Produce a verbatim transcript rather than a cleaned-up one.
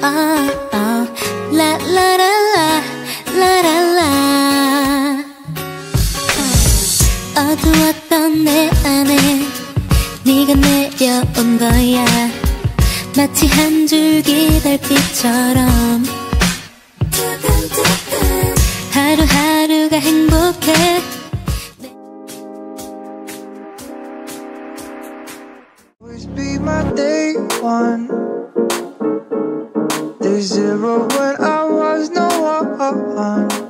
아, 아, 라라라라 라라라. 어두웠던 내 안에 네가 내려온 거야. 마치 한 줄기 달빛처럼 하루하루가 행복해. Always be my day one. Day zero when I was no one.